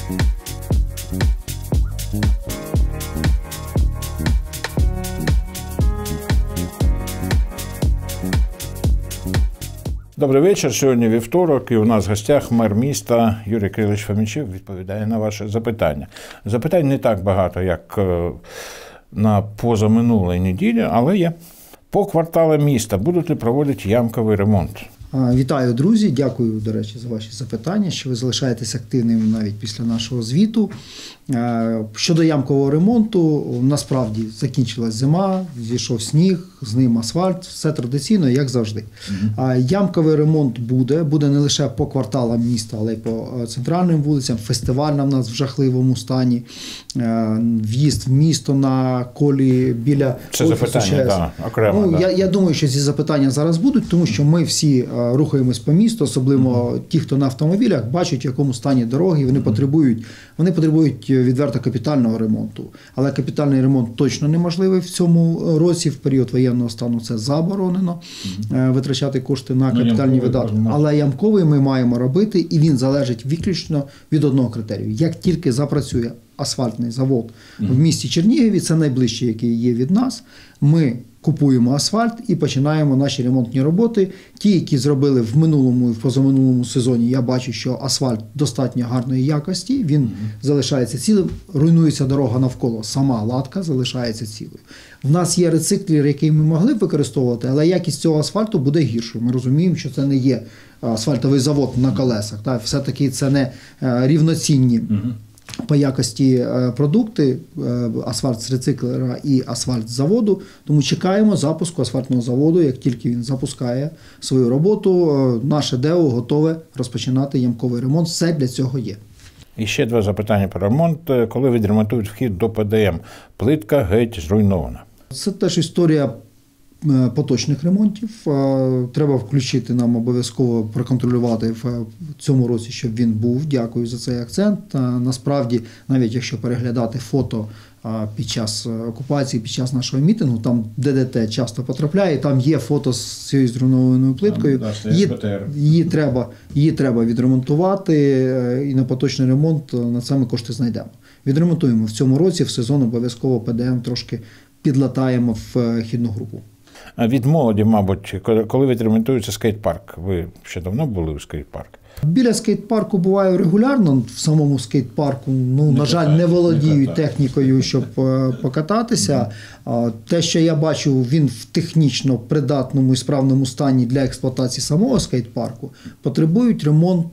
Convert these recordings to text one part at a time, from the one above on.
Добрий вечір. Сьогодні вівторок, і у нас в гостях мер міста Юрій Кирилович Фомічев відповідає на ваші запитання. Запитань не так багато, як на позаминулій неділі, але є. По кварталам міста будуть ли проводити ямковий ремонт? Вітаю, друзі! Дякую, до речі, за ваші запитання, що ви залишаєтесь активними навіть після нашого звіту. Щодо ямкового ремонту, насправді закінчилась зима, зійшов сніг, з ним асфальт, все традиційно, як завжди. Ямковий ремонт буде не лише по кварталам міста, але й по центральним вулицям. Фестивальна в нас в жахливому стані, в'їзд в місто на колії біля це запитання, да, окремо. Я думаю, що ці запитання зараз будуть, тому що ми всі рухаємось по місту, особливо ті, хто на автомобілях, бачать, в якому стані дороги, вони потребують відверто капітального ремонту. Але капітальний ремонт точно неможливий в цьому році, в період воєнного стану це заборонено, витрачати кошти на капітальні видатки. Але ямковий ми маємо робити, і він залежить виключно від одного критерію. Як тільки запрацює асфальтний завод в місті Чернігові, це найближчий, який є від нас, ми купуємо асфальт і починаємо наші ремонтні роботи. Ті, які зробили в минулому і в позаминулому сезоні, я бачу, що асфальт достатньо гарної якості, він залишається цілим, руйнується дорога навколо, сама латка залишається цілою. В нас є рециклер, який ми могли б використовувати, але якість цього асфальту буде гіршою. Ми розуміємо, що це не є асфальтовий завод на колесах, так? Все-таки це не рівноцінні по якості продукти, асфальт з рециклера і асфальт з заводу, тому чекаємо запуску асфальтного заводу. Як тільки він запускає свою роботу, наше ДЕО готове розпочинати ямковий ремонт, все для цього є. І ще два запитання про ремонт. Коли відремонтують вхід до ПДМ, плитка геть зруйнована. Це теж історія поточних ремонтів. Треба включити, нам обов'язково проконтролювати в цьому році, щоб він був. Дякую за цей акцент. Насправді, навіть якщо переглядати фото під час окупації, під час нашого мітингу, там ДДТ часто потрапляє, там є фото з цією зруйнованою плиткою. Її треба відремонтувати, і на поточний ремонт на це ми кошти знайдемо. Відремонтуємо в цьому році, в сезон обов'язково ПДМ трошки підлатаємо в хідну групу. Від молоді, мабуть, коли відремонтується скейт-парк? Ви ще давно були у скейт-парку? Біля скейт-парку буваю регулярно, в самому скейт-парку, на жаль, не володію технікою, щоб покататися. Те, що я бачу, він в технічно придатному і справному стані для експлуатації самого скейт-парку, потребують ремонту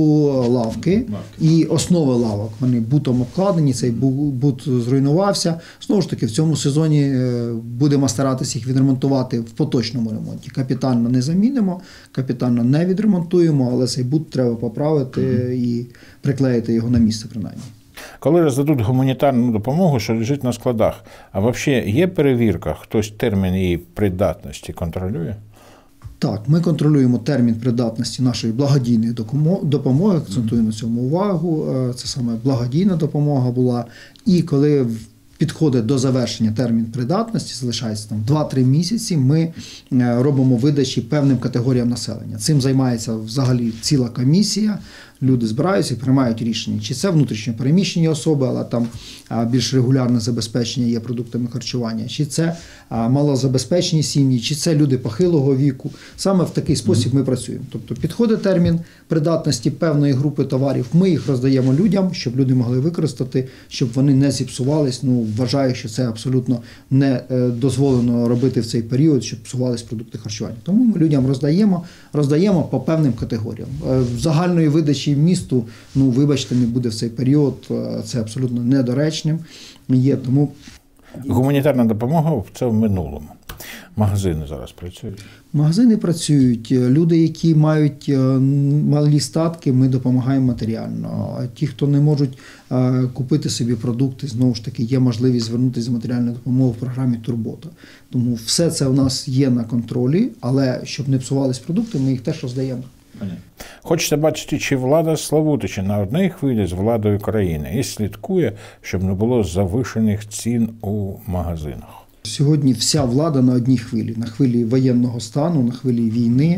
лавки і основи лавок. Вони бутом обкладені, цей бут зруйнувався. Знову ж таки, в цьому сезоні будемо старатися їх відремонтувати в поточному ремонті. Капітально не замінимо, капітально не відремонтуємо, але цей бут треба поправити і приклеїти його на місце принаймні. Коли роздадуть гуманітарну допомогу, що лежить на складах, а взагалі є перевірка, хтось термін її придатності контролює? Так, ми контролюємо термін придатності нашої благодійної допомоги, акцентую на цьому увагу, це саме благодійна допомога була. І коли підходить до завершення термін придатності, залишається там 2-3 місяці, ми робимо видачі певним категоріям населення. Цим займається взагалі ціла комісія. Люди збираються і приймають рішення. Чи це внутрішньо переміщені особи, але там більш регулярне забезпечення є продуктами харчування, чи це малозабезпечені сім'ї, чи це люди похилого віку. Саме в такий спосіб ми працюємо. Тобто підходить термін придатності певної групи товарів, ми їх роздаємо людям, щоб люди могли використати, щоб вони не зіпсувались. Вважаю, що це абсолютно не дозволено робити в цей період, щоб псувались продукти харчування. Тому ми людям роздаємо по певним категоріям. Загальної видачі місту, вибачте, не буде в цей період, це абсолютно недоречним є, тому... Гуманітарна допомога – це в минулому. Магазини зараз працюють? Магазини працюють. Люди, які мають малі статки, ми допомагаємо матеріально. А ті, хто не можуть купити собі продукти, знову ж таки, є можливість звернутися за матеріальною допомогою в програмі «Турбота». Тому все це у нас є на контролі, але щоб не псувались продукти, ми їх теж роздаємо. Хочете бачити, чи влада Славутича на одній хвилі з владою країни і слідкує, щоб не було завишених цін у магазинах? Сьогодні вся влада на одній хвилі. На хвилі воєнного стану, на хвилі війни.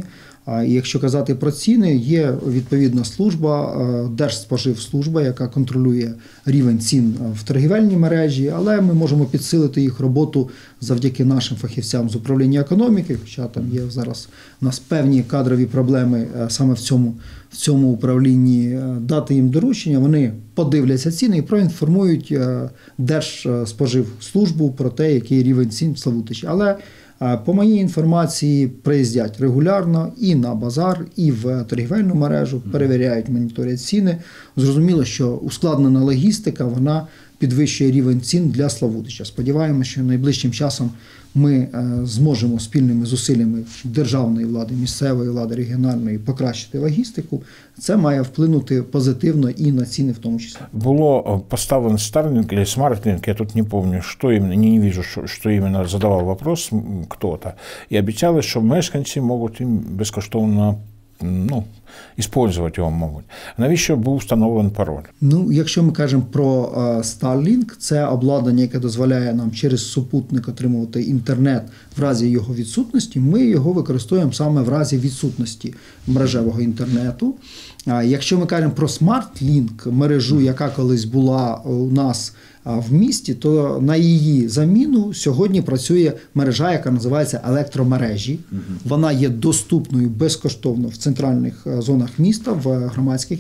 І якщо казати про ціни, є відповідна служба, Держспоживслужба, яка контролює рівень цін в торгівельній мережі, але ми можемо підсилити їх роботу завдяки нашим фахівцям з управління економіки, хоча там є зараз у нас певні кадрові проблеми саме в цьому управлінні, дати їм доручення, вони подивляться ціни і проінформують Держспоживслужбу про те, який рівень цін в Славутичі. Але по моїй інформації приїздять регулярно і на базар, і в торгівельну мережу, перевіряють, моніторять ціни. Зрозуміло, що ускладнена логістика, вона підвищує рівень цін для Славутича. Сподіваємося, що найближчим часом ми зможемо спільними зусиллями державної влади, місцевої влади, регіональної покращити логістику. Це має вплинути позитивно і на ціни в тому числі. Было поставлен Starlink или SmartLink, я тут не помню, что именно, не вижу, что именно задавал вопрос кто-то. І обіцяли, що мешканці можуть їм безкоштовно использовать його можуть. Навіщо був встановлений пароль? Якщо ми кажемо про Starlink, це обладнання, яке дозволяє нам через супутник отримувати інтернет в разі його відсутності. Ми його використовуємо саме в разі відсутності мережевого інтернету. Якщо ми кажемо про SmartLink, мережу, яка колись була у нас в місті, то на її заміну сьогодні працює мережа, яка називається електромережі. Вона є доступною безкоштовно в центральних зонах міста, в громадських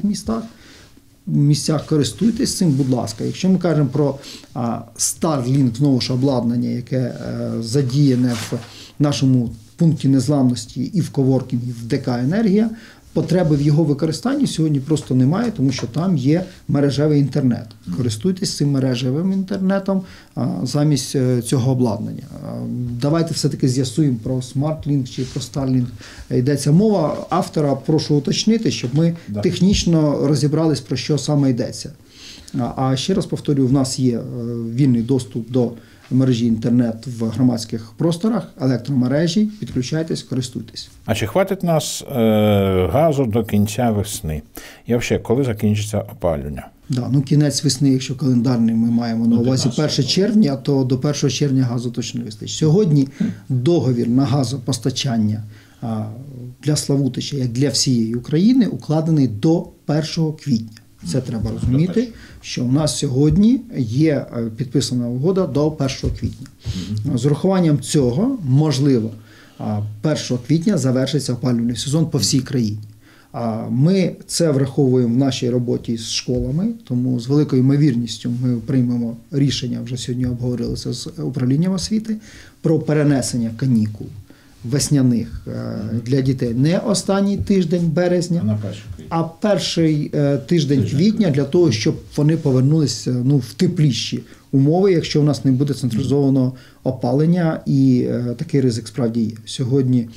місцях. Користуйтесь цим, будь ласка. Якщо ми кажемо про Starlink, знову ж обладнання, яке задіяне в нашому пункті незламності і в коворкінгі, в ДК «Енергія», потреби в його використанні сьогодні просто немає, тому що там є мережевий інтернет. Користуйтесь цим мережевим інтернетом замість цього обладнання. Давайте все-таки з'ясуємо про SmartLink чи про Starlink. Йдеться мова. Автора прошу уточнити, щоб ми технічно розібрались, про що саме йдеться. А ще раз повторюю, в нас є вільний доступ до мережі інтернет в громадських просторах, електромережі, підключайтесь, користуйтесь. А чи хватить нас газу до кінця весни? І взагалі, коли закінчиться опалювання? Кінець весни, якщо календарний ми маємо на увазі 1 червня, то до 1 червня газу точно не вистачить. Сьогодні договір на газопостачання для Славутича, як для всієї України, укладений до 1 квітня. Це треба розуміти, що у нас сьогодні є підписана угода до 1 квітня. З урахуванням цього, можливо, 1 квітня завершиться опалювальний сезон по всій країні. Ми це враховуємо в нашій роботі з школами, тому з великою ймовірністю ми приймемо рішення, вже сьогодні обговорили це з управлінням освіти, про перенесення канікул весняних для дітей не останній тиждень березня, а перший тиждень квітня, для того, щоб вони повернулися в тепліші умови, якщо у нас не буде централізованого опалення, і такий ризик справді є. Сьогодні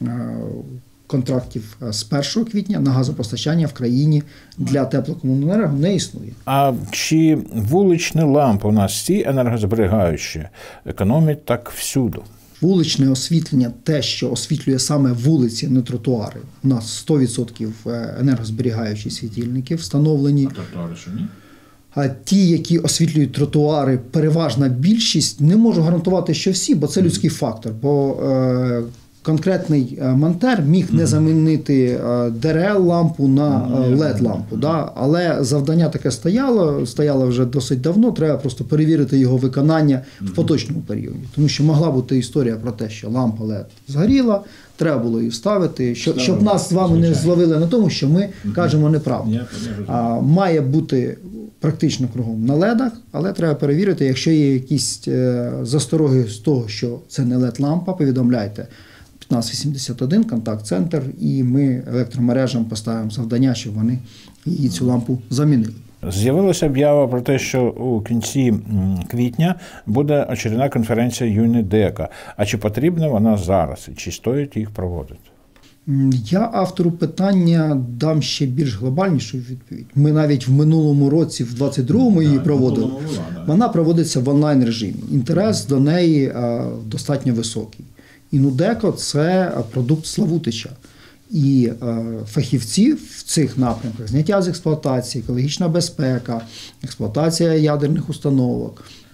контрактів з 1 квітня на газопостачання в країні для теплокомуненерго не існує. А чи вуличні лампи у нас ці енергозберігаючі економять так всюди? Вуличне освітлення, те, що освітлює саме вулиці, не тротуари. У нас 100% енергозберігаючі світильники встановлені. А тротуари що ні? А ті, які освітлюють тротуари, переважна більшість, не можу гарантувати, що всі, бо це людський фактор. Бо конкретний монтер міг не замінити ДРЛ-лампу на LED-лампу. Але завдання таке стояло вже досить давно, треба просто перевірити його виконання в поточному періоді. Тому що могла бути історія про те, що лампа LED згоріла, треба було її вставити, щоб нас з вами не зловили на тому, що ми кажемо неправду. Має бути практично кругом на ледах, але треба перевірити, якщо є якісь застороги з того, що це не LED-лампа, повідомляйте 1581, контакт-центр, і ми електромережам поставимо завдання, щоб вони її цю лампу замінили. З'явилася об'ява про те, що у кінці квітня буде очередна конференція ЮНЕДЕКа. А чи потрібна вона зараз? Чи стоїть їх проводити? Я автору питання дам ще більш глобальнішу відповідь. Ми навіть в минулому році, в 22-му її проводили. Вона проводиться в онлайн-режимі. Інтерес до неї достатньо високий. ЮНЕДЕКо – це продукт Славутича. І фахівці в цих напрямках – зняття з експлуатації, екологічна безпека, експлуатація ядерних установок,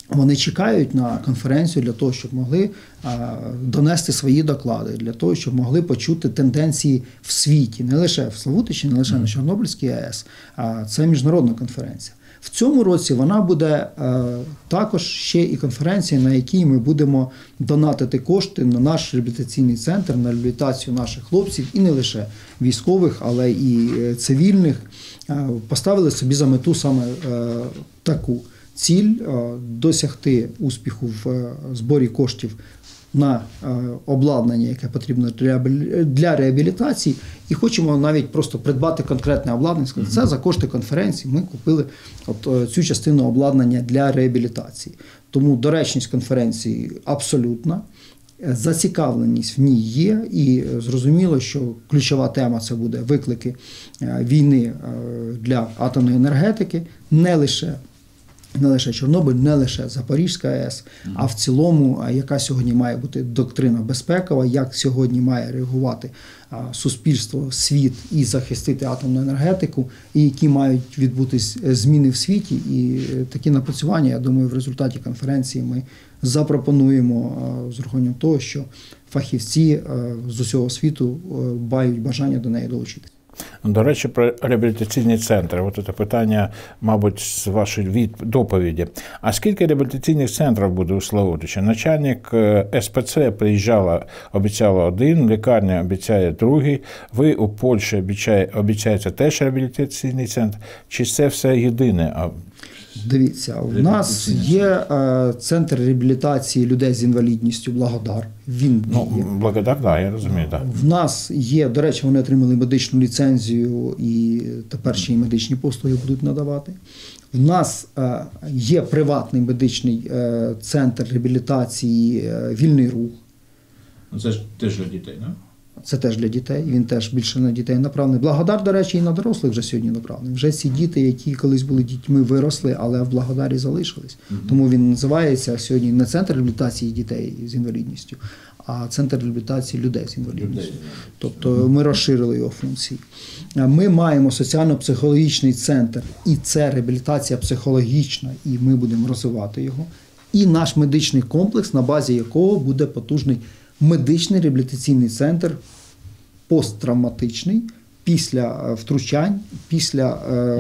Вони чекають на конференцію для того, щоб могли донести свої доклади, для того, щоб могли почути тенденції в світі, не лише в Славутичі, не лише на Чорнобильській АЕС, а це міжнародна конференція. В цьому році вона буде також ще і конференція, на якій ми будемо донатити кошти на наш реабілітаційний центр, на реабілітацію наших хлопців, і не лише військових, але і цивільних. Поставили собі за мету саме таку ціль досягти успіху в зборі коштів на обладнання, яке потрібно для реабілітації, і хочемо навіть просто придбати конкретне обладнання. Це за кошти конференції ми купили цю частину обладнання для реабілітації. Тому доречність конференції абсолютна, зацікавленість в ній є, і зрозуміло, що ключова тема – це буде виклики війни для атомної енергетики, не лише Чорнобиль, не лише Запорізька АЕС, а в цілому, яка сьогодні має бути доктрина безпекова, як сьогодні має реагувати суспільство, світ і захистити атомну енергетику, і які мають відбутись зміни в світі. І такі напрацювання, я думаю, в результаті конференції ми запропонуємо з урахуванням того, що фахівці з усього світу мають бажання до неї долучитися. До речі, про реабілітаційні центри. От це питання, мабуть, з вашої доповіді. А скільки реабілітаційних центрів буде у Славутичі? Начальник СПЦ приїжджала, обіцяла один, лікарня обіцяє другий. Ви у Польщі обіцяєте теж реабілітаційний центр? Чи це все єдине? Дивіться, у нас є центр реабілітації людей з інвалідністю «Благодар». Він є. «Благодар», так, я розумію. Так. В нас є, до речі, вони отримали медичну ліцензію і тепер ще й медичні послуги будуть надавати. В нас є приватний медичний центр реабілітації «Вільний рух». Це ж теж для дітей, так? Це теж для дітей, він теж більше на дітей направлений. «Благодар», до речі, і на дорослих вже сьогодні направлений. Вже ці діти, які колись були дітьми, виросли, але в «Благодарі» залишились. Тому він називається сьогодні не центр реабілітації дітей з інвалідністю, а центр реабілітації людей з інвалідністю. Тобто ми розширили його функції. Ми маємо соціально-психологічний центр, і це реабілітація психологічна, і ми будемо розвивати його. І наш медичний комплекс, на базі якого буде потужний медичний реабілітаційний центр посттравматичний після втручань, після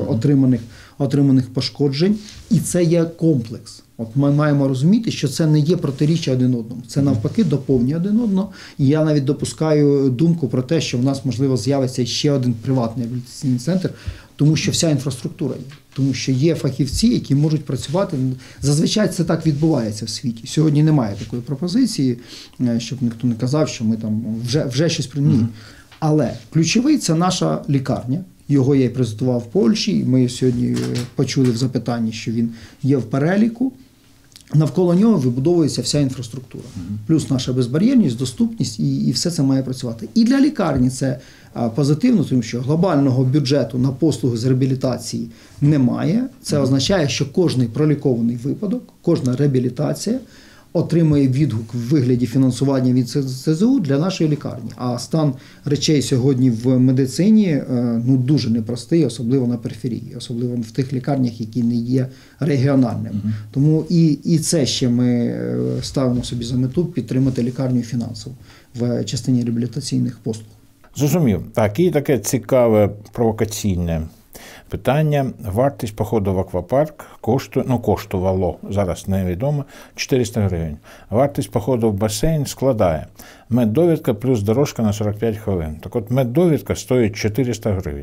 отриманих пошкоджень. І це є комплекс. От ми маємо розуміти, що це не є протиріччя один одному. Це навпаки доповнює один одного. І я навіть допускаю думку про те, що в нас, можливо, з'явиться ще один приватний реабілітаційний центр, тому що вся інфраструктура є. Тому що є фахівці, які можуть працювати. Зазвичай це так відбувається в світі. Сьогодні немає такої пропозиції, щоб ніхто не казав, що ми там вже щось прийняли. Але ключовий – це наша лікарня. Його я і презентував в Польщі. Ми сьогодні почули в запитанні, що він є в переліку. Навколо нього вибудовується вся інфраструктура. Плюс наша безбар'єрність, доступність, і все це має працювати. І для лікарні це позитивно, тому що глобального бюджету на послуги з реабілітації немає. Це означає, що кожний пролікований випадок, кожна реабілітація отримує відгук в вигляді фінансування від СЗУ для нашої лікарні. А стан речей сьогодні в медицині дуже непростий, особливо на периферії, особливо в тих лікарнях, які не є регіональними. Тому і це ще ми ставимо собі за мету підтримати лікарню фінансово в частині реабілітаційних послуг. Зрозумів. Так, і таке цікаве провокаційне питання. Вартість походу в аквапарк коштувало, зараз невідомо, 400 гривень. Вартість походу в басейн складає меддовідка плюс дорожка на 45 хвилин. Так от меддовідка стоїть 400 гривень.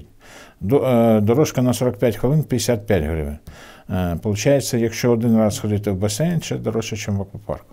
Дорожка на 45 хвилин 55 гривень. Получається, якщо один раз ходити в басейн, це дорожче, ніж в аквапарк.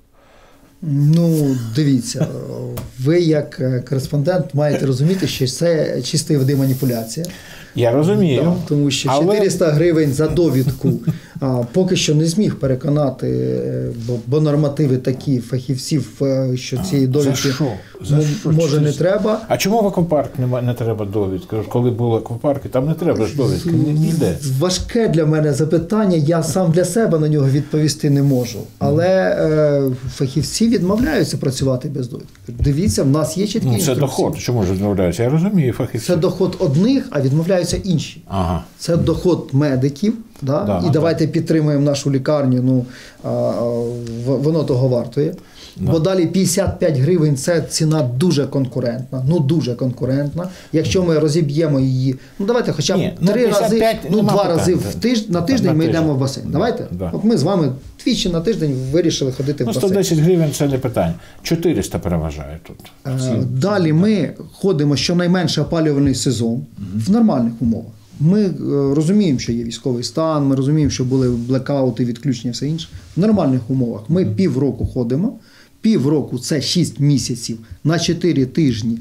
Дивіться, ви як кореспондент маєте розуміти, що це чистої води маніпуляція. Я розумію. Тому що 400 гривень за довідку поки що не зміг переконати, бо нормативи такі фахівців, що цієї довідки може не треба. А чому в аквапарк не треба довідки? Коли були аквапарки, там не треба ж довідки, ніде. Важке для мене запитання, я сам для себе на нього відповісти не можу. Але фахівці відмовляються працювати без довідки. Дивіться, в нас є чіткі інструкції. Це доход, чому ж відмовляються? Я розумію фахівці. Це доход одних, а відмовляються інші. Ага. Це доход медиків, і давайте підтримуємо нашу лікарню, ну, воно того вартує. Бо далі 55 гривень – це ціна дуже конкурентна, ну дуже конкурентна. Якщо ми розіб'ємо її, ну давайте хоча б 3 рази, ну 2 рази на тиждень ми йдемо в басейн. Давайте, от ми з вами двічі на тиждень вирішили ходити в басейн. 110 гривень – це не питання. 400 переважає тут. Далі ми ходимо щонайменше опалювальний сезон в нормальних умовах. Ми розуміємо, що є військовий стан, ми розуміємо, що були блекаути, відключення і все інше. В нормальних умовах ми півроку ходимо. Півроку – це 6 місяців на 4 тижні,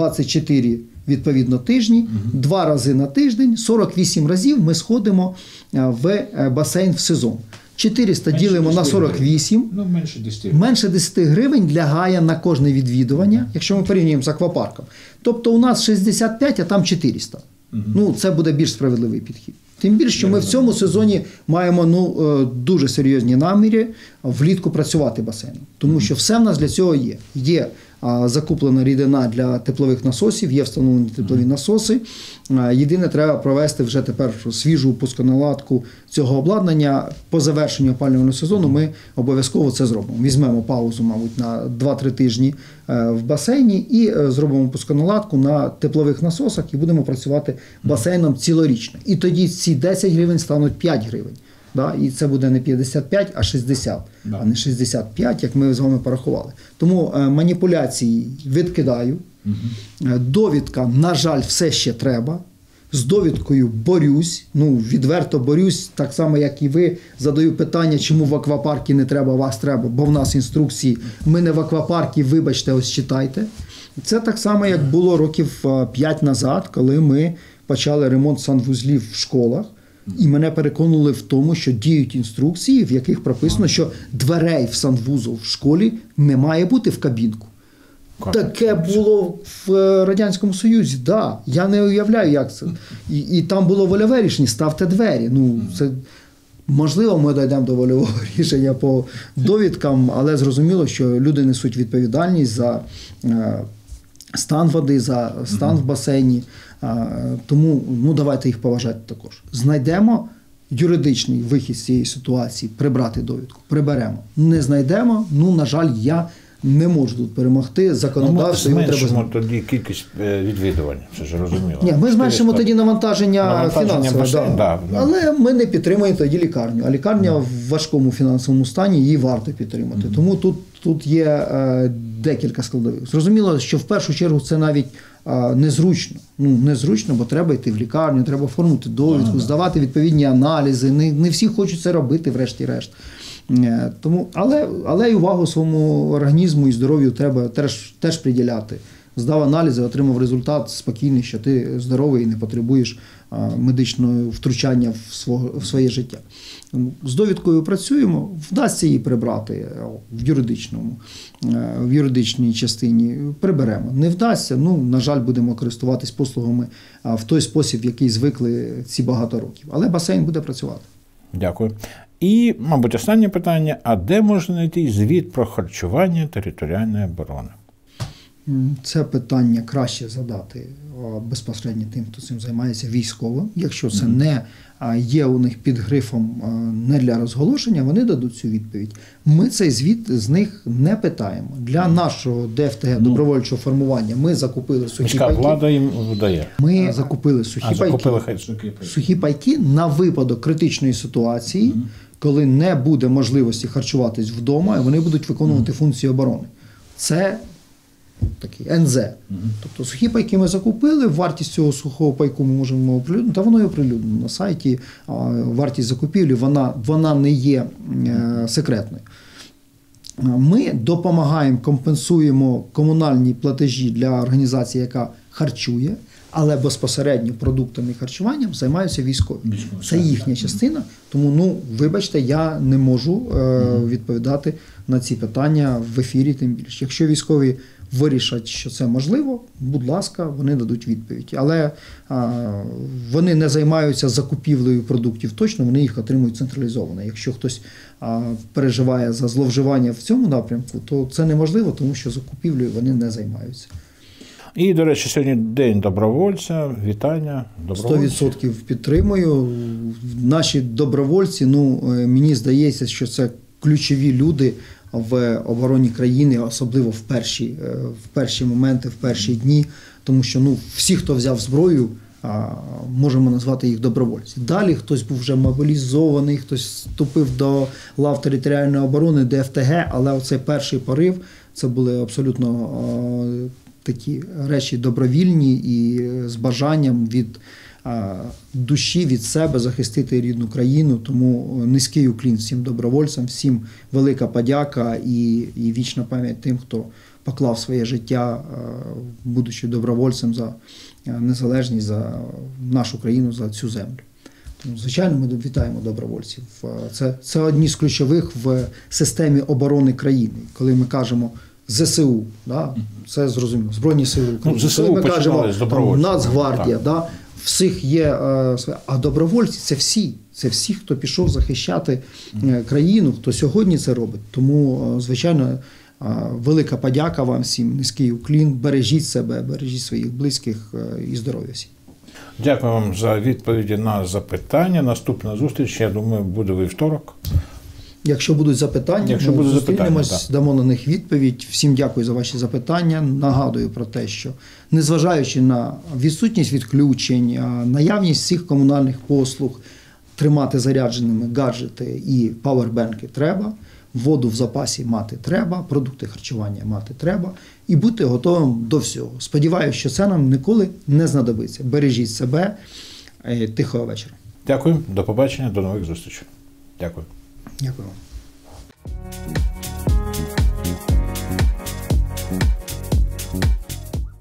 24 відповідно тижні, 2 рази на тиждень, 48 разів ми сходимо в басейн в сезон. 400 ділимо на 48, менше 10 гривень лягає на кожне відвідування, якщо ми порівнюємо з аквапарком. Тобто у нас 65, а там 400. Ну, це буде більш справедливий підхід. Тим більше, що ми в цьому сезоні маємо дуже серйозні наміри влітку працювати басейном. Тому що все в нас для цього є. Є закуплена рідина для теплових насосів, є встановлені теплові насоси. Єдине, треба провести вже тепер свіжу пусконаладку цього обладнання. По завершенню опалювального сезону ми обов'язково це зробимо. Візьмемо паузу, мабуть, на 2-3 тижні в басейні і зробимо пусконаладку на теплових насосах і будемо працювати басейном цілорічно. І тоді ці 10 гривень стануть 5 гривень. Да? І це буде не 55, а 60, а не 65, як ми з вами порахували. Тому маніпуляції відкидаю. Довідка, на жаль, все ще треба. З довідкою борюсь, відверто борюсь, так само, як і ви. Задаю питання, чому в аквапаркі не треба, вас треба, бо в нас інструкції. Ми не в аквапаркі, вибачте, ось читайте. Це так само, як було років 5 назад, коли ми почали ремонт санвузлів в школах. І мене переконали в тому, що діють інструкції, в яких прописано, що дверей в санвузол в школі не має бути в кабінку. Таке було в Радянському Союзі, да. Я не уявляю, як це. І там було вольове рішення, ставте двері. Це, можливо, ми дійдемо до вольового рішення по довідкам, але зрозуміло, що люди несуть відповідальність за стан води, за стан в басейні. Тому давайте їх поважати також. Знайдемо юридичний вихід з цієї ситуації, прибрати довідку, приберемо. Не знайдемо, на жаль, я не можу тут перемогти. Законодавство ми зменшимо тоді кількість відвідувань, це ж розуміло. Ні, ми зменшимо тоді навантаження фінансове, да. Але ми не підтримуємо тоді лікарню. А лікарня в важкому фінансовому стані, її варто підтримати. Тому тут є декілька складових. Зрозуміло, що в першу чергу це навіть незручно. Незручно, бо треба йти в лікарню, треба оформити довідку, здавати відповідні аналізи. Не всі хочуть це робити, врешті-решт. Тому, але й увагу своєму організму і здоров'ю треба теж приділяти. Здав аналізи, отримав результат спокійний, що ти здоровий і не потребуєш медичного втручання в своє життя. З довідкою працюємо, вдасться її прибрати в юридичній частині, приберемо. Не вдасться, на жаль, будемо користуватись послугами в той спосіб, в який звикли ці багато років. Але басейн буде працювати. Дякую. І, мабуть, останнє питання. А де можна знайти звіт про харчування територіальної оборони? Це питання краще задати безпосередньо тим, хто цим займається, військовим. Якщо це не є у них під грифом не для розголошення, вони дадуть цю відповідь. Ми цей звіт з них не питаємо. Для нашого ДФТГ, добровольчого формування, ми закупили сухі пайки. Влада їм видає. Ми закупили сухі пайки на випадок критичної ситуації, коли не буде можливості харчуватись вдома, і вони будуть виконувати функції оборони. Це такий НЗ. Тобто сухі пайки ми закупили, вартість цього сухого пайку ми можемо оприлюднити, та воно і оприлюднено на сайті. Вартість закупівлі, вона не є секретною. Ми допомагаємо, компенсуємо комунальні платежі для організації, яка харчує, але безпосередньо продуктами і харчуванням займаються військові. Це їхня частина, тому, вибачте, я не можу відповідати на ці питання в ефірі, тим більше. Якщо військові вирішать, що це можливо, будь ласка, вони дадуть відповідь. Але вони не займаються закупівлею продуктів точно, вони їх отримують централізовано. Якщо хтось переживає за зловживання в цьому напрямку, то це неможливо, тому що закупівлею вони не займаються. І, до речі, сьогодні День добровольця. Вітання. 100% підтримую. Наші добровольці, мені здається, що це ключові люди в обороні країни, особливо в перші моменти, в перші дні, тому що всі, хто взяв зброю, можемо назвати їх добровольці. Далі хтось був вже мобілізований, хтось вступив до лав територіальної оборони, ДФТГ, але оцей перший порив, це були абсолютно такі речі добровільні і з бажанням від душі, від себе захистити рідну країну. Тому низький уклін всім добровольцям, всім велика подяка і вічна пам'ять тим, хто поклав своє життя, будучи добровольцем за незалежність, за нашу країну, за цю землю. Тому, звичайно, ми вітаємо добровольців. Це одні з ключових в системі оборони країни. Коли ми кажемо ЗСУ, це зрозуміло, Збройні Сили України. ЗСУ коли ми кажемо Нацгвардія, так. всіх є, а добровольці це всі, хто пішов захищати країну, хто сьогодні це робить. Тому, звичайно, велика подяка вам всім, низький уклін, бережіть себе, бережіть своїх близьких і здоров'я всім. Дякую вам за відповіді на запитання. Наступна зустріч, я думаю, буде у вівторок. Якщо будуть запитання, ми зустрінемось, дамо на них відповідь. Всім дякую за ваші запитання. Нагадую про те, що незважаючи на відсутність відключень, наявність всіх комунальних послуг, тримати зарядженими гаджети і павербенки треба, воду в запасі мати треба, продукти харчування мати треба і бути готовим до всього. Сподіваюся, що це нам ніколи не знадобиться. Бережіть себе. Тихого вечора. Дякую. До побачення. До нових зустрічей. Дякую. Дякую вам.